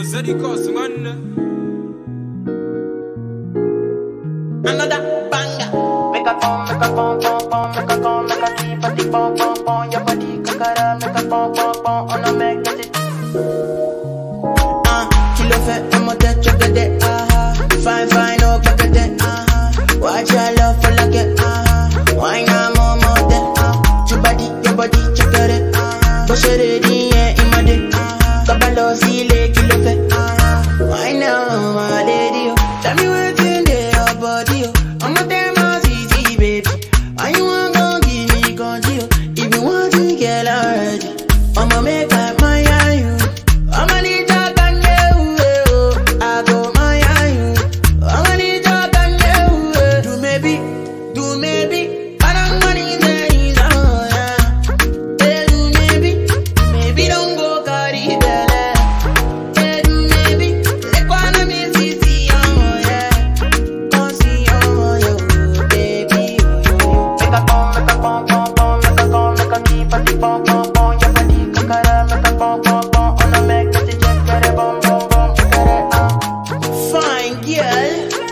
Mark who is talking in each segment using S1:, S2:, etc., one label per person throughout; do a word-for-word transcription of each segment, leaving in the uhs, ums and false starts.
S1: Zeddy Cost, man.
S2: Another banger. Make a pom, make a pom, pom, pom, make a pom, make a keep a tick, pom, pom, pom. Your body kakara, make a pom, pom, pom, on a make it. Ah, kilo fe, I'm a dead chocolate, aha. Fine, fine, no chocolate, aha. Watch your love for like it, aha. Why not more, more, dead, ah. Your body, your body, chocolate, aha. Push it in, yeah, in my dick, aha. Kabalo, see, kilo fe, aha. Why now, my lady, tell me what's in there, your body, I'm a damn easy, baby. Why you want to give me control? If you want to get already, I'ma make up my you. I'ma need to can you. I go my you. I'ma need to can you. Do maybe, do maybe. But I'm money days, oh yeah. Hey, do maybe, maybe don't go carry belly. Hey, do maybe, let go on me see, oh yeah. Come see, oh yo, baby, oh yo. Make a pom, make a pom, pom, pom, make a pom, make a keep a tick, pom, pom, pom. Your body kakara, make a pom, pom, pom, on a make it check, get it, bom, bom, bom, get it, ah. Fine girl,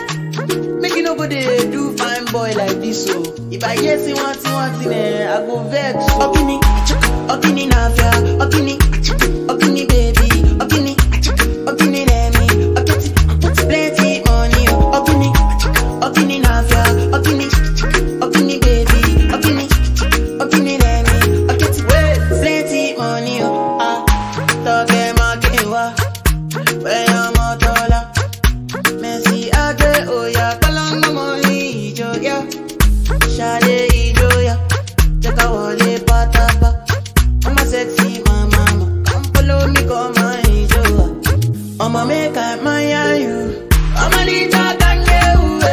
S2: make you nobody do fine boy like this, so if I hear see one thing, one thing, eh, I go vex. Okini, okini nafia, okini, okini baby, okini, okini nemi, okiti, plenty money, okini, okini nafia, okini, okini baby, okini, okini nemi, okiti, plenty money, ah, toge makewa, where I'm a dollar, Messi age, oh yeah, kalanga money, jo yeah, shale ijo yeah, take a wale patapa, I'm a sexy mama, come follow me, come my jo, I'ma make up my you, I'ma need to can you,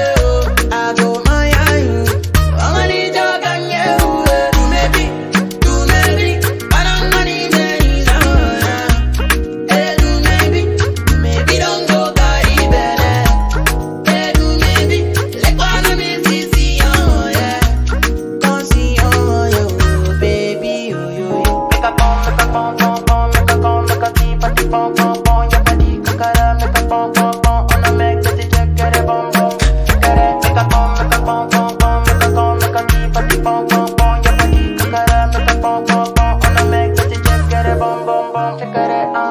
S2: I go my you, I'ma need to can you, do maybe, do maybe, but I'm money days, oh yeah. Hey, do maybe, maybe don't go carry belly. Hey, do maybe, let go on me see, oh yeah. Come see, oh yo, baby, oh yo yo. Make a pom, make a pom, pom, pom, make a pom, make a keep a tick, pom, pom, pom. Your body kakara, make a pom, pom, pom, on a make it check, get it, bom, bom, get it. Make a pom, make a pom, pom, pom, make a pom, make a keep a tick, pom, pom, pom. Your body kakara, make a pom, pom, pom, on a make it check, get it, bom, bom, bom, get it, ah.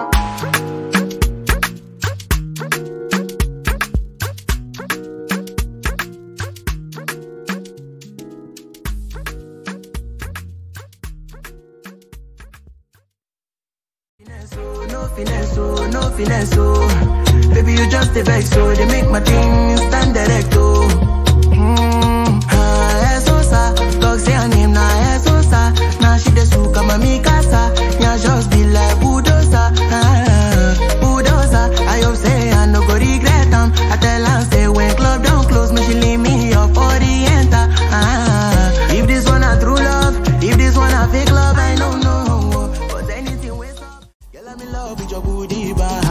S2: No finesse, oh, no finesse, oh. Baby, you just a vex, so they make my thing stand direct, oh. Hmm, ah, esosa, dog say her name, na esosa. Now she the suka, mami casa. Yeah, just be like bulldozer, ah, bulldozer. I hope say I no go regret them. I tell her say when club don't close, me she leave me up for the enter, ah. If this one a true love, if this one a fake love, I don't know. But anything with love, girl, I'm in love with your booty, bar.